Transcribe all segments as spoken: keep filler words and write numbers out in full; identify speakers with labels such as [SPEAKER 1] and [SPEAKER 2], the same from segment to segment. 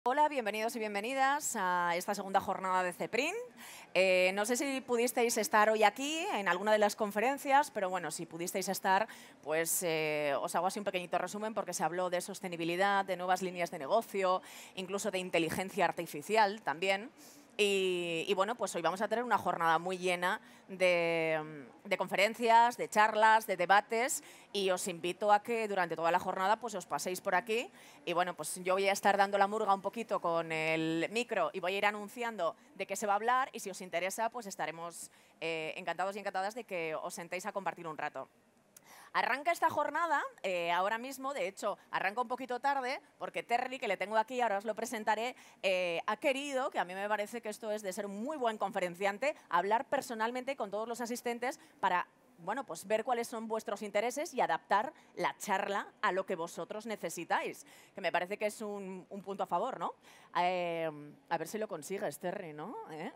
[SPEAKER 1] Hola, bienvenidos y bienvenidas a esta segunda jornada de CEPRIN. Eh, no sé si pudisteis estar hoy aquí en alguna de las conferencias, pero bueno, si pudisteis estar, pues eh, os hago así un pequeñito resumen porque se habló de sostenibilidad, de nuevas líneas de negocio, incluso de inteligencia artificial también. Y, y bueno, pues hoy vamos a tener una jornada muy llena de, de conferencias, de charlas, de debates, y os invito a que durante toda la jornada pues os paséis por aquí. Y bueno, pues yo voy a estar dando la murga un poquito con el micro y voy a ir anunciando de qué se va a hablar, y si os interesa pues estaremos eh, encantados y encantadas de que os sentéis a compartir un rato. Arranca esta jornada eh, ahora mismo, de hecho, arranca un poquito tarde, porque Terry, que le tengo aquí, ahora os lo presentaré, eh, ha querido, que a mí me parece que esto es de ser un muy buen conferenciante, hablar personalmente con todos los asistentes para, bueno, pues ver cuáles son vuestros intereses y adaptar la charla a lo que vosotros necesitáis, que me parece que es un, un punto a favor, ¿no? Eh, a ver si lo consigues, Terry, ¿no? ¿Eh?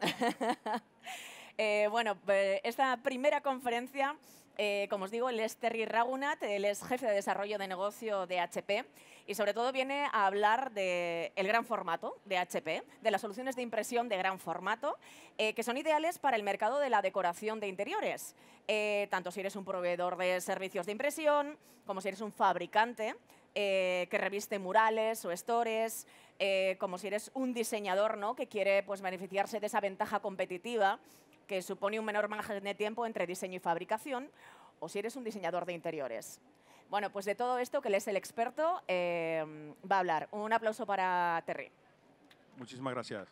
[SPEAKER 1] eh, bueno, eh, esta primera conferencia, Eh, como os digo, él es Terry Ragunat, él es jefe de desarrollo de negocio de H P y sobre todo viene a hablar del gran formato de H P, de las soluciones de impresión de gran formato, eh, que son ideales para el mercado de la decoración de interiores, eh, tanto si eres un proveedor de servicios de impresión como si eres un fabricante eh, que reviste murales o stores, eh, como si eres un diseñador, ¿no?, que quiere pues, beneficiarse de esa ventaja competitiva que supone un menor margen de tiempo entre diseño y fabricación, o si eres un diseñador de interiores. Bueno, pues de todo esto, que él es el experto, eh, va a hablar. Un aplauso para Terry.
[SPEAKER 2] Muchísimas gracias.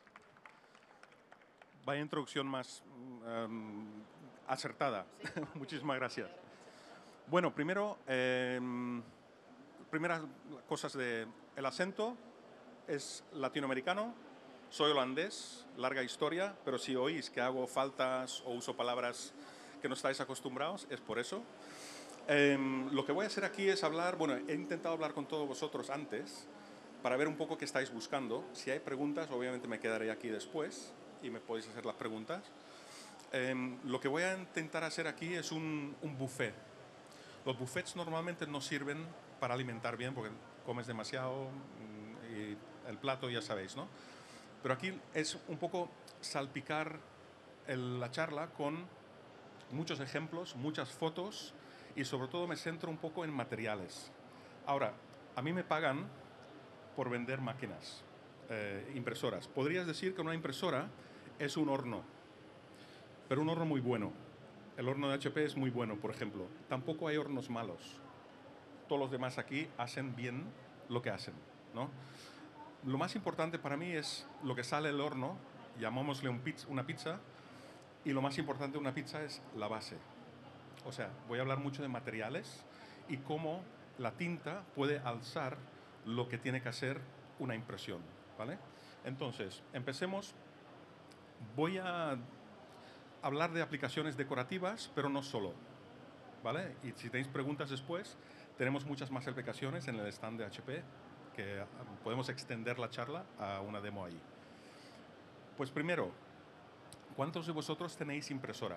[SPEAKER 2] Vaya introducción más um, acertada. Sí. Muchísimas gracias. Bueno, primero, eh, primeras cosas de el acento es latinoamericano. Soy holandés, larga historia, pero si oís que hago faltas o uso palabras que no estáis acostumbrados, es por eso. Eh, lo que voy a hacer aquí es hablar, bueno, he intentado hablar con todos vosotros antes para ver un poco qué estáis buscando. Si hay preguntas, obviamente me quedaré aquí después y me podéis hacer las preguntas. Eh, lo que voy a intentar hacer aquí es un, un buffet. Los buffets normalmente no sirven para alimentar bien porque comes demasiado y el plato ya sabéis, ¿no? Pero aquí es un poco salpicar el, la charla con muchos ejemplos, muchas fotos y sobre todo me centro un poco en materiales. Ahora, a mí me pagan por vender máquinas, eh, impresoras. Podrías decir que una impresora es un horno, pero un horno muy bueno. El horno de H P es muy bueno, por ejemplo. Tampoco hay hornos malos. Todos los demás aquí hacen bien lo que hacen, ¿no? Lo más importante para mí es lo que sale del horno, llamámosle un pizza, una pizza, y lo más importante de una pizza es la base. O sea, voy a hablar mucho de materiales y cómo la tinta puede alzar lo que tiene que hacer una impresión, ¿vale? Entonces, empecemos. Voy a hablar de aplicaciones decorativas, pero no solo, ¿vale? Y si tenéis preguntas después, tenemos muchas más aplicaciones en el stand de H P que podemos extender la charla a una demo ahí. Pues primero, ¿cuántos de vosotros tenéis impresora?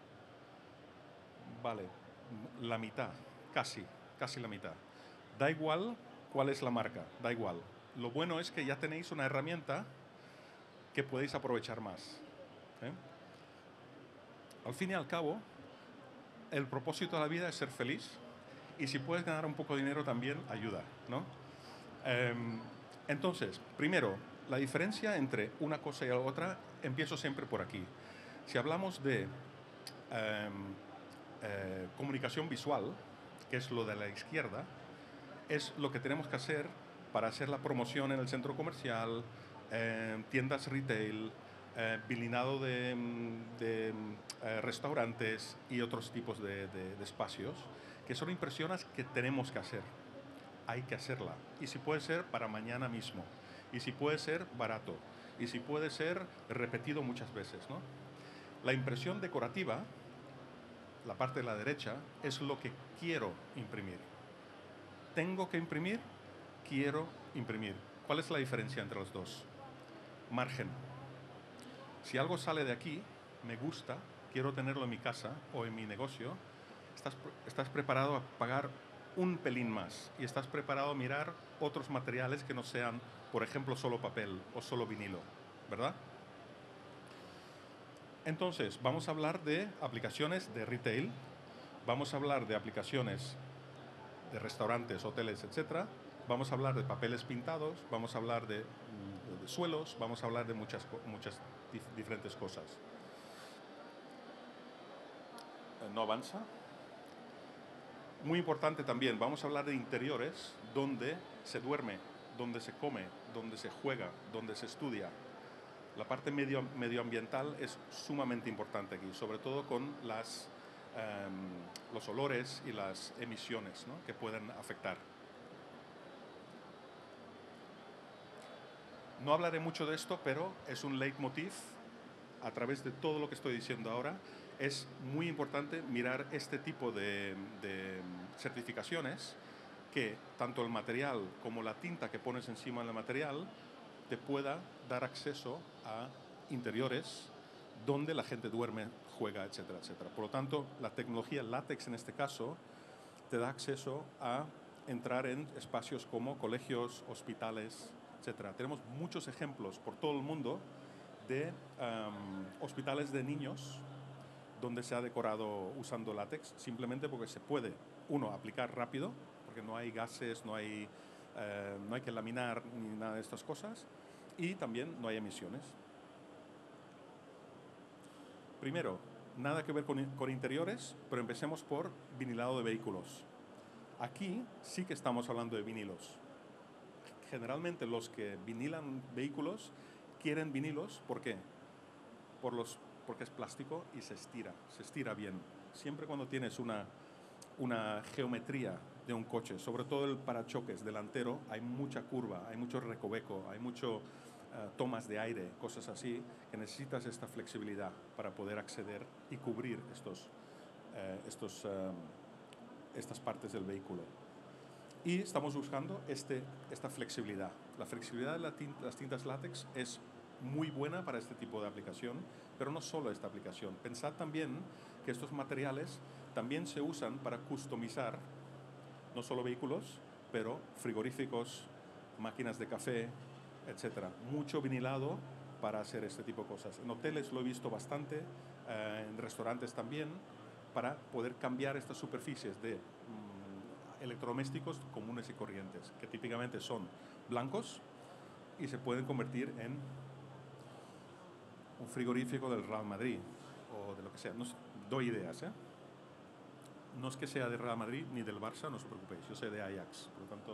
[SPEAKER 2] Vale, la mitad, casi, casi la mitad. Da igual cuál es la marca, da igual. Lo bueno es que ya tenéis una herramienta que podéis aprovechar más, ¿eh? Al fin y al cabo, el propósito de la vida es ser feliz y si puedes ganar un poco de dinero también ayuda, ¿no? Eh, entonces, primero, la diferencia entre una cosa y la otra, empiezo siempre por aquí. Si hablamos de eh, eh, comunicación visual, que es lo de la izquierda, es lo que tenemos que hacer para hacer la promoción en el centro comercial, eh, tiendas retail, eh, bilinado de, de eh, restaurantes y otros tipos de, de, de espacios, que son impresiones que tenemos que hacer. Hay que hacerla. Y si puede ser para mañana mismo. Y si puede ser barato. Y si puede ser repetido muchas veces, ¿no? La impresión decorativa, la parte de la derecha, es lo que quiero imprimir. Tengo que imprimir, quiero imprimir. ¿Cuál es la diferencia entre los dos? Margen. Si algo sale de aquí, me gusta, quiero tenerlo en mi casa o en mi negocio, estás, estás preparado a pagar un pelín más y estás preparado a mirar otros materiales que no sean, por ejemplo, solo papel o solo vinilo, ¿verdad? Entonces, vamos a hablar de aplicaciones de retail, vamos a hablar de aplicaciones de restaurantes, hoteles, etcétera. Vamos a hablar de papeles pintados, vamos a hablar de, de suelos, vamos a hablar de muchas, muchas dif diferentes cosas. ¿No avanza? Muy importante también, vamos a hablar de interiores donde se duerme, donde se come, donde se juega, donde se estudia. La parte medio, medioambiental es sumamente importante aquí, sobre todo con las, um, los olores y las emisiones, ¿no?, que pueden afectar. No hablaré mucho de esto, pero es un leitmotiv a través de todo lo que estoy diciendo ahora. Es muy importante mirar este tipo de, de certificaciones, que tanto el material como la tinta que pones encima del material te pueda dar acceso a interiores donde la gente duerme, juega, etcétera, etcétera. Por lo tanto, la tecnología látex en este caso te da acceso a entrar en espacios como colegios, hospitales, etcétera. Tenemos muchos ejemplos por todo el mundo de um, hospitales de niños donde se ha decorado usando látex, simplemente porque se puede, uno, aplicar rápido, porque no hay gases, no hay, eh, no hay que laminar ni nada de estas cosas, y también no hay emisiones. Primero, nada que ver con, con interiores, pero empecemos por vinilado de vehículos. Aquí sí que estamos hablando de vinilos. Generalmente los que vinilan vehículos quieren vinilos, ¿por qué? Por los, porque es plástico y se estira, se estira bien. Siempre cuando tienes una, una geometría de un coche, sobre todo el parachoques delantero, hay mucha curva, hay mucho recoveco, hay mucho uh, tomas de aire, cosas así, que necesitas esta flexibilidad para poder acceder y cubrir estos, uh, estos, uh, estas partes del vehículo. Y estamos buscando este, esta flexibilidad. La flexibilidad de la tinta, las tintas látex es muy buena para este tipo de aplicación, pero no solo esta aplicación. Pensad también que estos materiales también se usan para customizar no solo vehículos, pero frigoríficos, máquinas de café, etcétera. Mucho vinilado para hacer este tipo de cosas. En hoteles lo he visto bastante, eh, en restaurantes también, para poder cambiar estas superficies de mmm, electrodomésticos comunes y corrientes, que típicamente son blancos y se pueden convertir en un frigorífico del Real Madrid o de lo que sea. No, doy ideas, ¿eh? No es que sea de Real Madrid ni del Barça, no os preocupéis, yo soy de Ajax, por lo tanto.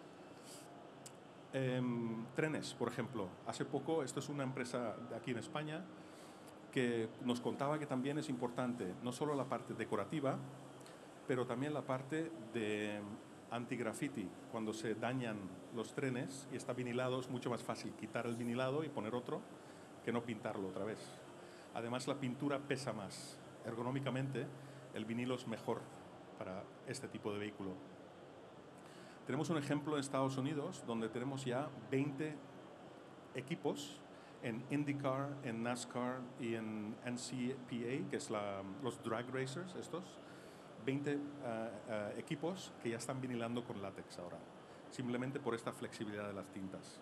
[SPEAKER 2] Eh, trenes, por ejemplo. Hace poco, esto es una empresa de aquí en España que nos contaba que también es importante no solo la parte decorativa, pero también la parte de anti-graffiti. Cuando se dañan los trenes y está vinilado, es mucho más fácil quitar el vinilado y poner otro que no pintarlo otra vez. Además, la pintura pesa más. Ergonómicamente, el vinilo es mejor para este tipo de vehículo. Tenemos un ejemplo en Estados Unidos donde tenemos ya veinte equipos en IndyCar, en NASCAR y en N C P A, que es la, los drag racers estos. veinte uh, uh, equipos que ya están vinilando con látex ahora, simplemente por esta flexibilidad de las tintas.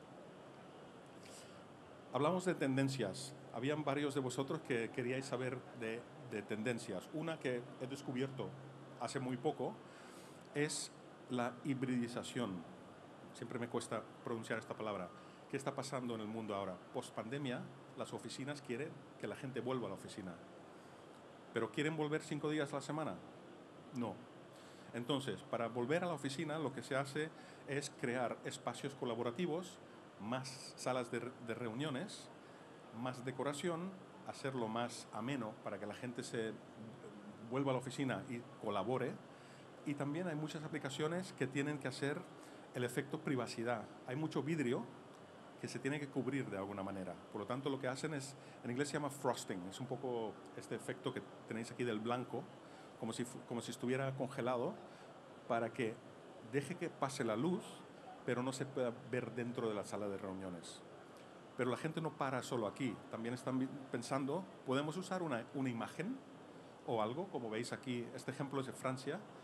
[SPEAKER 2] Hablamos de tendencias. Habían varios de vosotros que queríais saber de, de tendencias. Una que he descubierto hace muy poco es la hibridización. Siempre me cuesta pronunciar esta palabra. ¿Qué está pasando en el mundo ahora? Post pandemia, las oficinas quieren que la gente vuelva a la oficina. ¿Pero quieren volver cinco días a la semana? No. Entonces, para volver a la oficina, lo que se hace es crear espacios colaborativos, más salas de, de reuniones, más decoración, hacerlo más ameno para que la gente se vuelva a la oficina y colabore. Y también hay muchas aplicaciones que tienen que hacer el efecto privacidad. Hay mucho vidrio que se tiene que cubrir de alguna manera. Por lo tanto, lo que hacen es, en inglés se llama frosting, es un poco este efecto que tenéis aquí del blanco, como si, como si estuviera congelado, para que deje que pase la luz, pero no se pueda ver dentro de la sala de reuniones. Pero la gente no para solo aquí, también están pensando, podemos usar una, una imagen o algo, como veis aquí, este ejemplo es de Francia,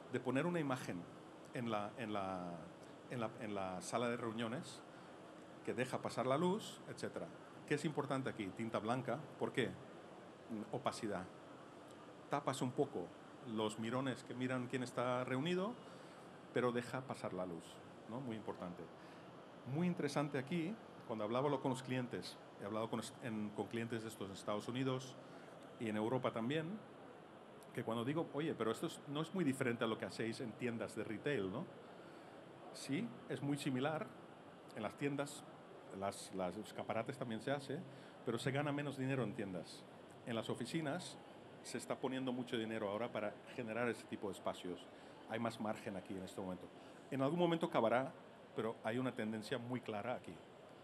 [SPEAKER 2] de poner una imagen en la, en la, en la, en la sala de reuniones que deja pasar la luz, etcétera. ¿Qué es importante aquí? Tinta blanca. ¿Por qué? Opacidad. Tapas un poco los mirones que miran quién está reunido, pero deja pasar la luz, ¿no? Muy importante. Muy interesante aquí, cuando hablaba con los clientes, he hablado con, en, con clientes de estos Estados Unidos y en Europa también, que cuando digo, oye, pero esto es, no es muy diferente a lo que hacéis en tiendas de retail, ¿no? Sí, es muy similar. En las tiendas, las, las escaparates también se hace, pero se gana menos dinero en tiendas. En las oficinas se está poniendo mucho dinero ahora para generar ese tipo de espacios. Hay más margen aquí en este momento. En algún momento acabará, pero hay una tendencia muy clara aquí.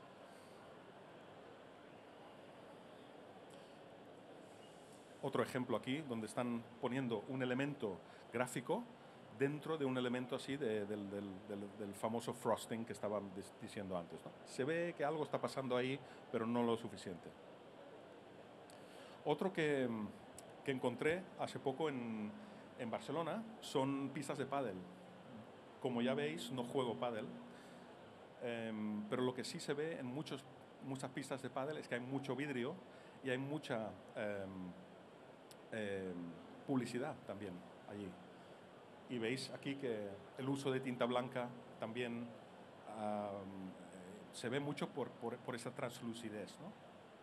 [SPEAKER 2] Otro ejemplo aquí, donde están poniendo un elemento gráfico dentro de un elemento así de, del, del, del, del famoso frosting que estaba diciendo antes, ¿no? Se ve que algo está pasando ahí, pero no lo suficiente. Otro que, que encontré hace poco en, en Barcelona son pistas de pádel. Como ya veis, no juego pádel, eh, pero lo que sí se ve en muchos, muchas pistas de pádel es que hay mucho vidrio y hay mucha eh, eh, publicidad también allí. Y veis aquí que el uso de tinta blanca también um, eh, se ve mucho por, por, por esa translucidez, ¿no?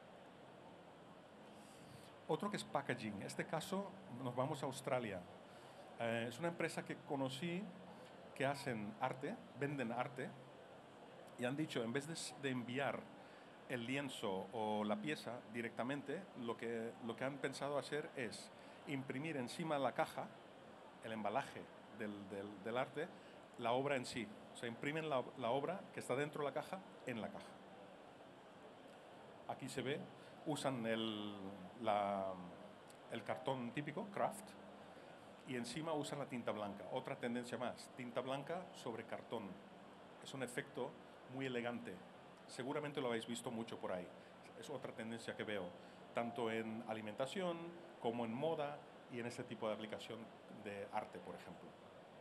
[SPEAKER 2] Otro que es packaging. En este caso nos vamos a Australia. Eh, es una empresa que conocí que hacen arte, venden arte, y han dicho, en vez de, de enviar el lienzo o la pieza directamente, lo que, lo que han pensado hacer es imprimir encima de la caja, el embalaje del, del, del arte, la obra en sí. O sea, imprimen la, la obra que está dentro de la caja en la caja. Aquí se ve, usan el, la, el cartón típico, craft, y encima usan la tinta blanca. Otra tendencia más, tinta blanca sobre cartón. Es un efecto muy elegante. Seguramente lo habéis visto mucho por ahí. Es otra tendencia que veo, tanto en alimentación como en moda y en este tipo de aplicación de arte, por ejemplo.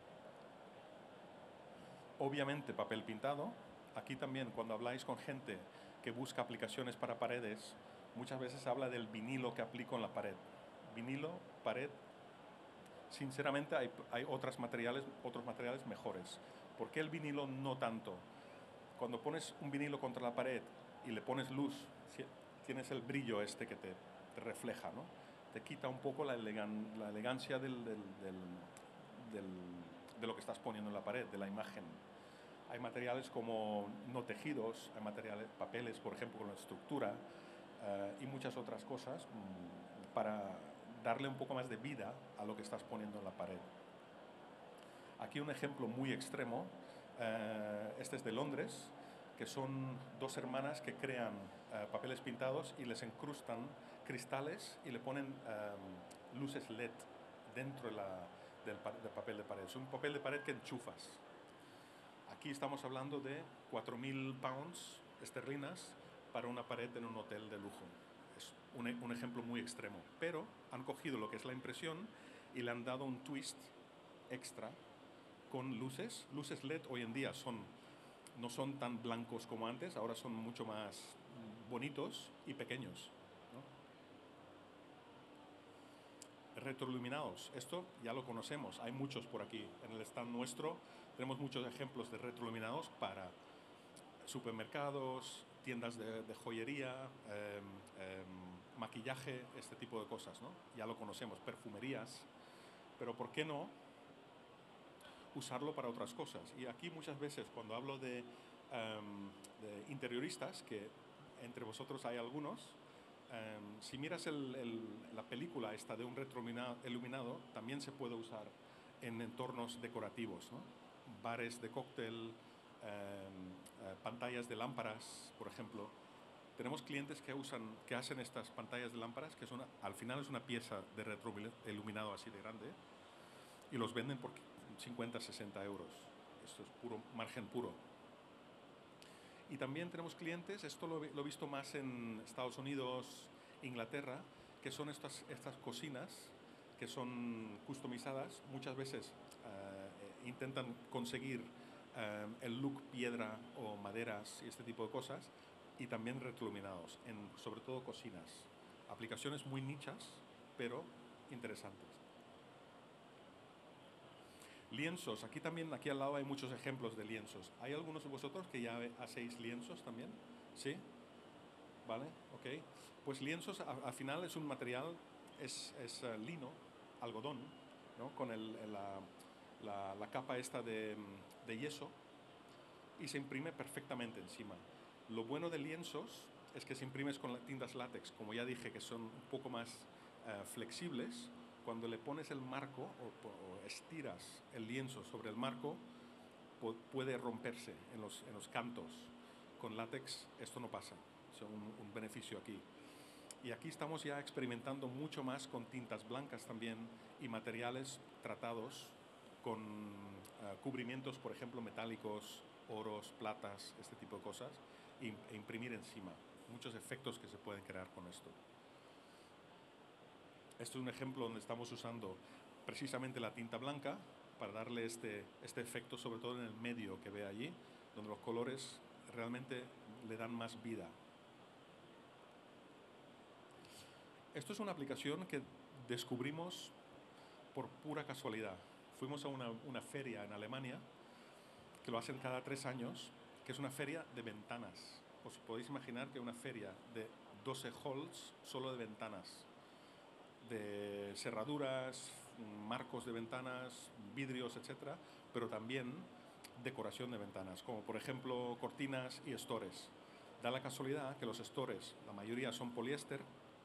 [SPEAKER 2] Obviamente papel pintado. Aquí también, cuando habláis con gente que busca aplicaciones para paredes, muchas veces habla del vinilo que aplico en la pared. Vinilo, pared. Sinceramente hay, hay otros materiales, otros materiales mejores. ¿Por qué el vinilo no tanto? Cuando pones un vinilo contra la pared y le pones luz, tienes el brillo este que te, te refleja, ¿no? Te quita un poco la, elegan, la elegancia del, del, del, del, de lo que estás poniendo en la pared, de la imagen. Hay materiales como no tejidos, hay materiales, papeles, por ejemplo, con la estructura, uh, y muchas otras cosas um, para darle un poco más de vida a lo que estás poniendo en la pared. Aquí un ejemplo muy extremo, uh, este es de Londres, que son dos hermanas que crean uh, papeles pintados y les incrustan cristales y le ponen um, luces L E D dentro de la, del, del papel de pared. Es un papel de pared que enchufas. Aquí estamos hablando de cuatro mil pounds esterlinas para una pared en un hotel de lujo. Es un, un ejemplo muy extremo, pero han cogido lo que es la impresión y le han dado un twist extra con luces. Luces L E D hoy en día son, no son tan blancos como antes, ahora son mucho más bonitos y pequeños, ¿no? Retroiluminados, esto ya lo conocemos, hay muchos por aquí. En el stand nuestro tenemos muchos ejemplos de retroiluminados para supermercados, tiendas de, de joyería, eh, eh, maquillaje, este tipo de cosas, ¿no? Ya lo conocemos, perfumerías, pero ¿por qué no usarlo para otras cosas? Y aquí muchas veces cuando hablo de, um, de interioristas, que entre vosotros hay algunos, um, si miras el, el, la película esta de un retroiluminado, también se puede usar en entornos decorativos, ¿no? Bares de cóctel, um, uh, pantallas de lámparas, por ejemplo. Tenemos clientes que, usan, que hacen estas pantallas de lámparas, que son, al final es una pieza de retroiluminado así de grande, y los venden por cincuenta, sesenta euros. Esto es puro margen puro. Y también tenemos clientes, esto lo, lo he visto más en Estados Unidos, Inglaterra, que son estas, estas cocinas que son customizadas. Muchas veces intentan conseguir eh, el look piedra o maderas y este tipo de cosas, y también retroiluminados, en sobre todo cocinas. Aplicaciones muy nichas, pero interesantes. Lienzos. Aquí también, aquí al lado hay muchos ejemplos de lienzos. ¿Hay algunos de vosotros que ya hacéis lienzos también? ¿Sí? ¿Vale? Ok. Pues lienzos, al final es un material, es, es uh, lino, algodón, ¿no? Con el, la, la, la capa esta de, de yeso, y se imprime perfectamente encima. Lo bueno de lienzos es que se imprimes con tintas látex, como ya dije, que son un poco más uh, flexibles. Cuando le pones el marco o, o estiras el lienzo sobre el marco, puede romperse en los, en los cantos. Con látex esto no pasa, es un, un beneficio aquí. Y aquí estamos ya experimentando mucho más con tintas blancas también y materiales tratados con uh, cubrimientos, por ejemplo, metálicos, oros, platas, este tipo de cosas, e, e imprimir encima. Muchos efectos que se pueden crear con esto. Esto es un ejemplo donde estamos usando precisamente la tinta blanca para darle este, este efecto, sobre todo en el medio que ve allí, donde los colores realmente le dan más vida. Esto es una aplicación que descubrimos por pura casualidad. Fuimos a una, una feria en Alemania, que lo hacen cada tres años, que es una feria de ventanas. Os podéis imaginar que una feria de doce halls solo de ventanas, de cerraduras, marcos de ventanas, vidrios, etcétera, pero también decoración de ventanas, como por ejemplo cortinas y estores. Da la casualidad que los estores, la mayoría son poliéster,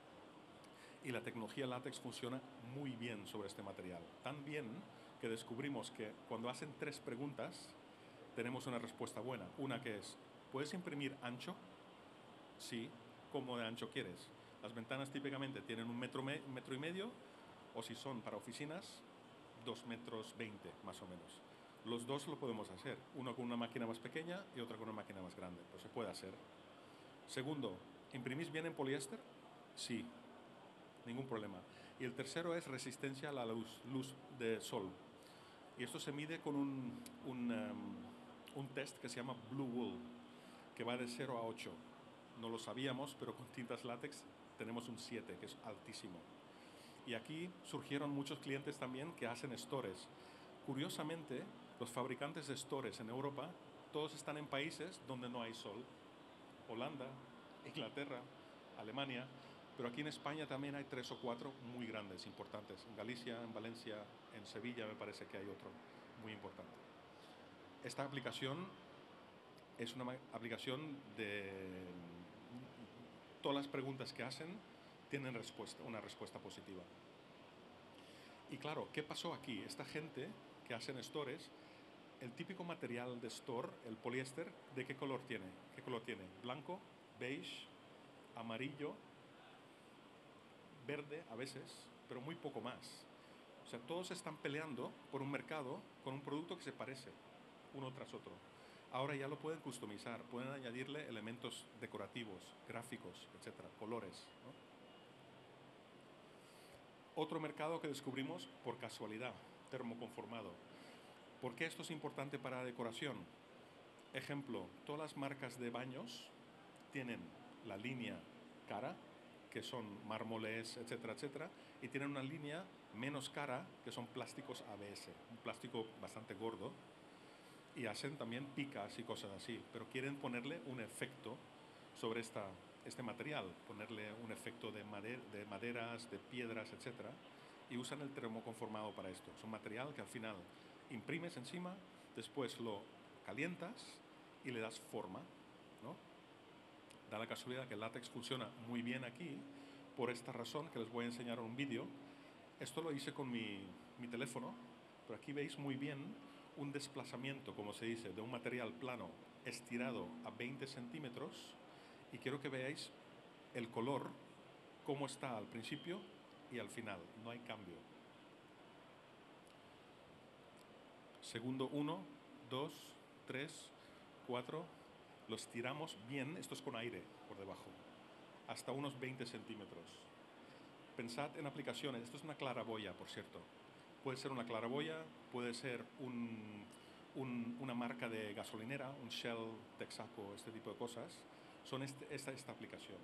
[SPEAKER 2] y la tecnología látex funciona muy bien sobre este material. Tan bien que descubrimos que cuando hacen tres preguntas, tenemos una respuesta buena. Una que es, ¿puedes imprimir ancho? Sí. ¿Cómo de ancho quieres? Las ventanas típicamente tienen un metro, me, un metro y medio, o si son para oficinas, dos metros veinte, más o menos. Los dos lo podemos hacer, uno con una máquina más pequeña y otro con una máquina más grande, pero se puede hacer. Segundo, ¿imprimís bien en poliéster? Sí, ningún problema. Y el tercero es resistencia a la luz, luz de sol. Y esto se mide con un, un, um, un test que se llama Blue Wool, que va de cero a ocho. No lo sabíamos, pero con tintas látex tenemos un siete, que es altísimo. Y aquí surgieron muchos clientes también que hacen stores. Curiosamente, los fabricantes de stores en Europa, todos están en países donde no hay sol. Holanda, Inglaterra, Alemania, pero aquí en España también hay tres o cuatro muy grandes, importantes. En Galicia, en Valencia, en Sevilla me parece que hay otro muy importante. Esta aplicación es una aplicación de... Todas las preguntas que hacen tienen respuesta, una respuesta positiva. Y claro, ¿qué pasó aquí? Esta gente que hacen stores, el típico material de store, el poliéster, ¿de qué color tiene? ¿Qué color tiene? Blanco, beige, amarillo, verde a veces, pero muy poco más. O sea, todos están peleando por un mercado con un producto que se parece uno tras otro. Ahora ya lo pueden customizar, pueden añadirle elementos decorativos, gráficos, etcétera, colores, ¿no? Otro mercado que descubrimos por casualidad, termoconformado. ¿Por qué esto es importante para la decoración? Ejemplo, todas las marcas de baños tienen la línea cara, que son mármoles, etcétera, etcétera, y tienen una línea menos cara, que son plásticos A B S, un plástico bastante gordo, y hacen también picas y cosas así, pero quieren ponerle un efecto sobre esta, este material, ponerle un efecto de, mader, de maderas, de piedras, etcétera, y usan el termoconformado para esto. Es un material que al final imprimes encima, después lo calientas y le das forma, ¿no? Da la casualidad que el látex funciona muy bien aquí, por esta razón que les voy a enseñar en un vídeo. Esto lo hice con mi, mi teléfono, pero aquí veis muy bien un desplazamiento, como se dice, de un material plano estirado a veinte centímetros, y quiero que veáis el color, cómo está al principio y al final, no hay cambio. Segundo uno, dos, tres, cuatro, lo estiramos bien, esto es con aire por debajo, hasta unos veinte centímetros. Pensad en aplicaciones, esto es una claraboya, por cierto. Puede ser una claraboya, puede ser un, un, una marca de gasolinera, un Shell, Texaco, este tipo de cosas. Son este, esta, esta aplicación.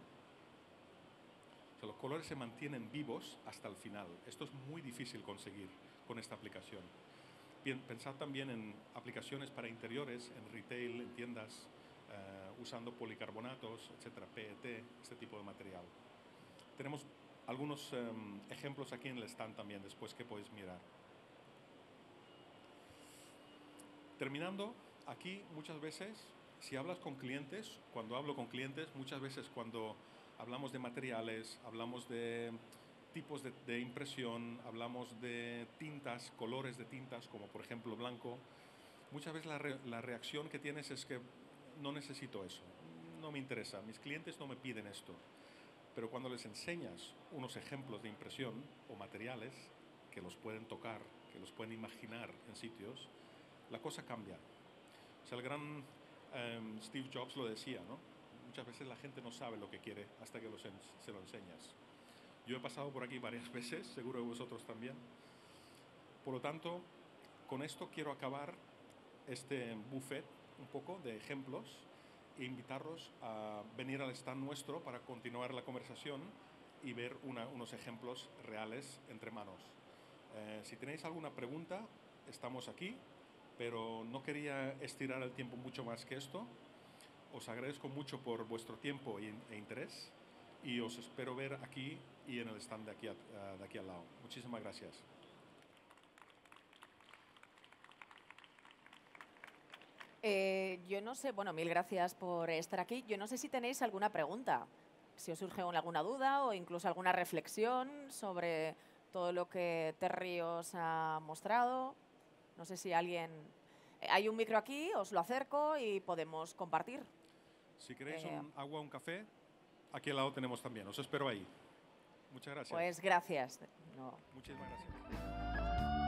[SPEAKER 2] O sea, los colores se mantienen vivos hasta el final. Esto es muy difícil conseguir con esta aplicación. Bien, pensad también en aplicaciones para interiores, en retail, en tiendas, uh, usando policarbonatos, etcétera, P E T, este tipo de material. Tenemos algunos um, ejemplos aquí en el stand también, después que podéis mirar. Terminando, aquí muchas veces, si hablas con clientes, cuando hablo con clientes, muchas veces cuando hablamos de materiales, hablamos de tipos de, de impresión, hablamos de tintas, colores de tintas, como por ejemplo blanco, muchas veces la, re, la reacción que tienes es que no necesito eso, no me interesa, mis clientes no me piden esto. Pero cuando les enseñas unos ejemplos de impresión o materiales que los pueden tocar, que los pueden imaginar en sitios, la cosa cambia. O sea, el gran um, Steve Jobs lo decía, ¿no? Muchas veces la gente no sabe lo que quiere hasta que los en, se lo enseñas. Yo he pasado por aquí varias veces, seguro que vosotros también. Por lo tanto, con esto quiero acabar este buffet un poco de ejemplos e invitarlos a venir al stand nuestro para continuar la conversación y ver una, unos ejemplos reales entre manos. Eh, si tenéis alguna pregunta, estamos aquí, pero no quería estirar el tiempo mucho más que esto. Os agradezco mucho por vuestro tiempo e, e interés y os espero ver aquí y en el stand de aquí, a, de aquí al lado. Muchísimas gracias.
[SPEAKER 1] Eh, yo no sé, bueno, mil gracias por estar aquí. Yo no sé si tenéis alguna pregunta, si os surge alguna duda o incluso alguna reflexión sobre todo lo que Terry os ha mostrado. No sé si alguien... Hay un micro aquí, os lo acerco y podemos compartir.
[SPEAKER 2] Si queréis
[SPEAKER 1] eh,
[SPEAKER 2] un agua o un café, aquí al lado tenemos también. Os espero ahí. Muchas gracias.
[SPEAKER 1] Pues gracias. No.
[SPEAKER 2] Muchísimas gracias.